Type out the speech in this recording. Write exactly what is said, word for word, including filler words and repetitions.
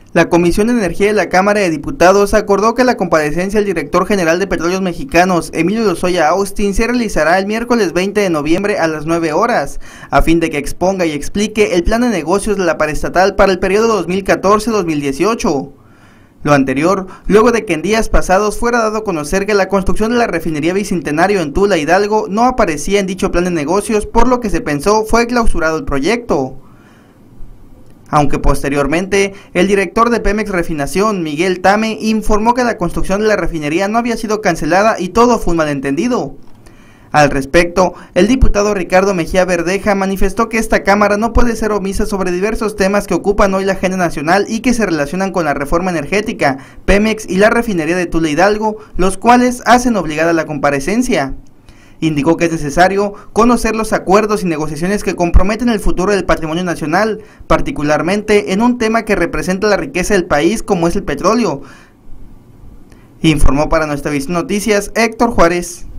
La Comisión de Energía de la Cámara de Diputados acordó que la comparecencia del director general de Petróleos Mexicanos, Emilio Lozoya Austin, se realizará el miércoles veinte de noviembre a las nueve horas, a fin de que exponga y explique el plan de negocios de la paraestatal para el periodo dos mil catorce a dos mil dieciocho. Lo anterior, luego de que en días pasados fuera dado a conocer que la construcción de la refinería Bicentenario en Tula, Hidalgo, no aparecía en dicho plan de negocios, por lo que se pensó fue clausurado el proyecto. Aunque posteriormente, el director de Pemex Refinación, Miguel Tame, informó que la construcción de la refinería no había sido cancelada y todo fue un malentendido. Al respecto, el diputado Ricardo Mejía Verdeja manifestó que esta Cámara no puede ser omisa sobre diversos temas que ocupan hoy la agenda nacional y que se relacionan con la reforma energética, Pemex y la refinería de Tula, Hidalgo, los cuales hacen obligada la comparecencia. Indicó que es necesario conocer los acuerdos y negociaciones que comprometen el futuro del patrimonio nacional, particularmente en un tema que representa la riqueza del país como es el petróleo. Informó para Nuestra Visión Noticias Héctor Juárez.